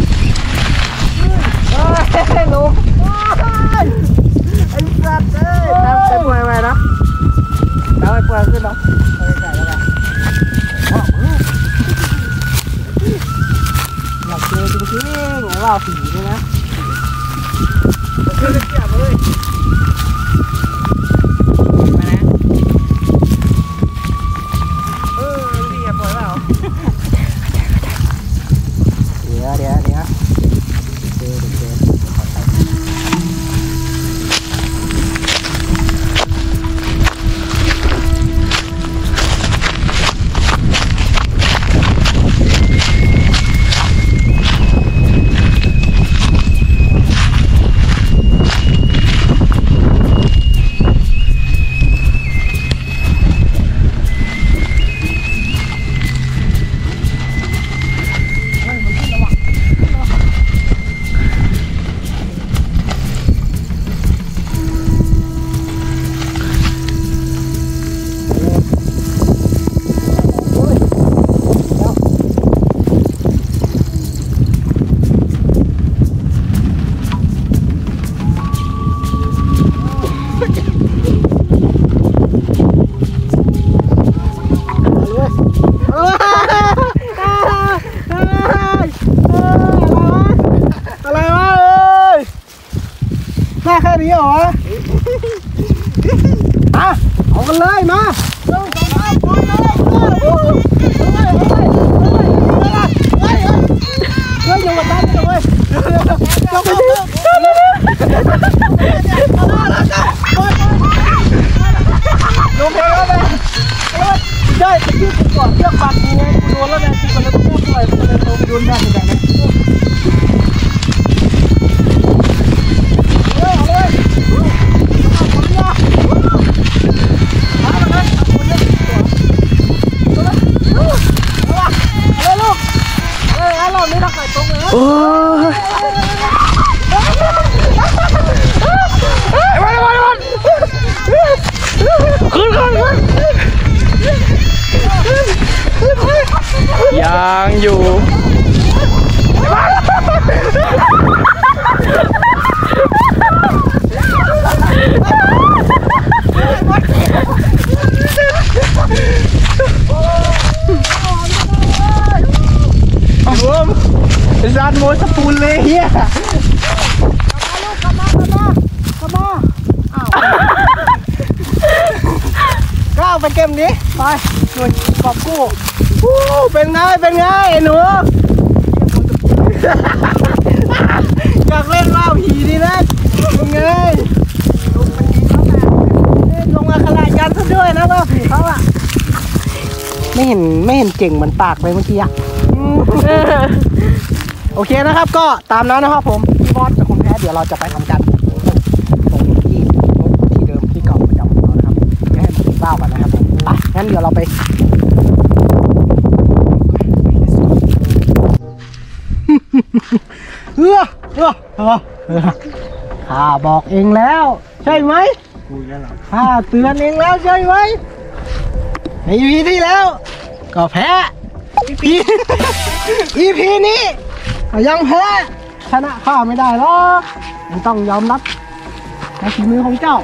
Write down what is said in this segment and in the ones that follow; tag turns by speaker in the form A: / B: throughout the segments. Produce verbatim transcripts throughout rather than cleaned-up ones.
A: เฮ้ยลุงไอ้สัตว์เอ้ยทำไปปล่อยไปนะทำไปปล่อยขึ้นเนาะไปไก่แล้วกันหลับเจอจริงๆไงว่าผีด้วยนะขึ้นเกี่ยวเลยมานะเออพี่อย่าปล่อยเปล่าเดี๋ยวเดี๋ยวอ่ะเอากันเลยมาเร็วสองสามคนเลยเฮ้ยเฮ้ยเฮ้ยเฮ้ยอย่ามาตั้งกันเลยเร็วเร็วเร็วเร็วเร็วเร็วเร็วลงไปแล้วนะได้ตะกี้กูก่อนเชือกปักกูไงกูโดนแล้วนะกูก็เลยพูดหน่อยกูเลยลงไปโดนได้เหมือนกันนะโอ้ยไอ้วันไอ้วันไอ้วันขึ้นขึ้นขึ้นยังอยู่จานโมสปูนเลยเฮียกลับมาลูกกลับมากลับมากลับมาอ้าวก้าวไปเกมนี้ไปหน่วยกอบกู้วู้เป็นไงเป็นไงไอ้หนูอยากเล่นว่าวผีดีนะเป็นไงลงมันดีแล้วนะลงมาขนาดยันซะด้วยนะว่าวผีเขาอะไม่เห็นไม่เห็นเจ๋งเหมือนปากเลยเมื่อกี้อะโอเคนะครับก็ตามนั้นนะครับผมพี่บอสกับคุณแพ้เดี๋ยวเราจะไปทำการตรงที่ที่เดิมที่เก่าประจำของเรานะครับจะให้มันเล่ากันนะครับผมไปงั้นเดี๋ยวเราไปเออเออเออข้าบอกเองแล้วใช่ไหมข้าเตือนเองแล้วใช่ไหมใน อี พี ที่แล้วก็แพ้ อี พี อี พี นี้ยังแพ้ชนะข้าไม่ได้หรอกมันต้องยอมรับในฝีมือของเจ้า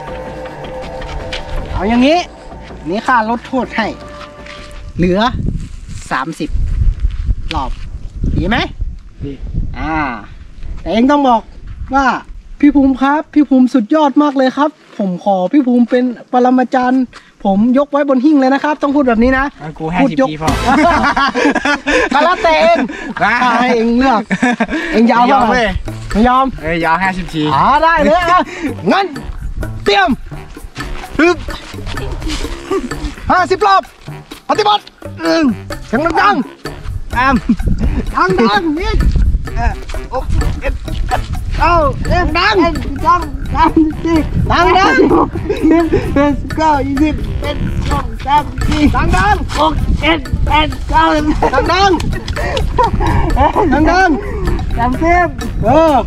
A: เอาอย่างนี้นี่ข้าลดโทษให้เหลือสามสิบรอบดีไหมดีอ่าแต่เองต้องบอกว่าพี่ภูมิครับพี่ภูมิสุดยอดมากเลยครับผมขอพี่ภูมิเป็นปรมาจารย์ผมยกไว้บนหิ้งเลยนะครับต้องพูดแบบนี้นะ
B: กูให้สิบปีพอ
A: ก็แล้วแต่เองให้เองเลือกเองยาวเท่าไหร่ไม่ยอม
B: เอ้ยยาวห้าสิบที
A: อ่าได้เลยอ่ะงั้นเตรียมฮึบห้าสิบรอบปฏิบัติหนึ่งเสียงดังๆตามดังดังนี่โอ้เอ็ดเอ้าเอ็ดดังดังดังสี่ดังดังเป็นเก้ายี่สิบเป็นสองสามสี่ดังดังหกเจ็ดแปดเก้าดังดังดังดังสามสิบเออ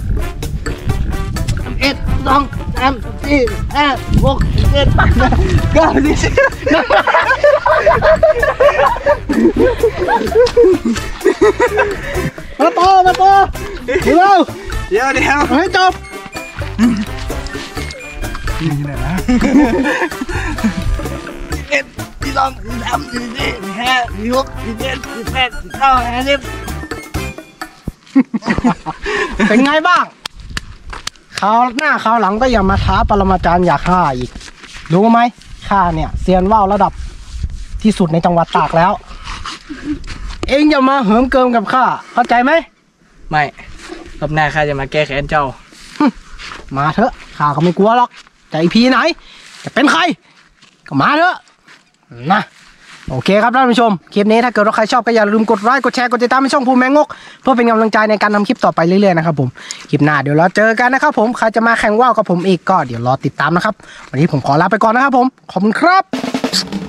A: เอ็ดสองสามสี่ห้าหกเจ็ดแปดเก้าสิบมาต่อมาต่อเร็ว
B: เดี๋ยวเดี๋ยว
A: ให้จบ
B: นี่แหละนะเอ็ดที่สองที่สามที่สี่ที่ห้าที่หกที่เจ็ดที่แปดที่เก้าห้าสิบ
A: เป็นไงบ้างคราวหน้าคราวหลังก็อย่ามาท้าปรมาจารย์อยากฆ่าอีกรู้ไหมข้าเนี่ยเซียนว่าวระดับที่สุดในจังหวัดตากแล้วเอ็งอย่ามาเหิมเกิมกับข้าเข้าใจไหม
B: ไม่รอบหน้าข้าจะมาแก้แค้นเจ้า
A: มาเถอะข้าก็ไม่กลัวหรอกจะอีพีไหนจะเป็นใครก็มาเถอะนะโอเคครับท่านผู้ชมคลิปนี้ถ้าเกิดว่าใครชอบก็อย่าลืมกดไลค์กดแชร์กดติดตามในช่องภูมิแมงงกเพื่อเป็นกำลังใจในการทำคลิปต่อไปเรื่อยๆนะครับผมคลิปหน้าเดี๋ยวเราเจอกันนะครับผมใครจะมาแข่งว่าวกับผมอีกก็เดี๋ยวรอติดตามนะครับวันนี้ผมขอลาไปก่อนนะครับผมขอบคุณครับ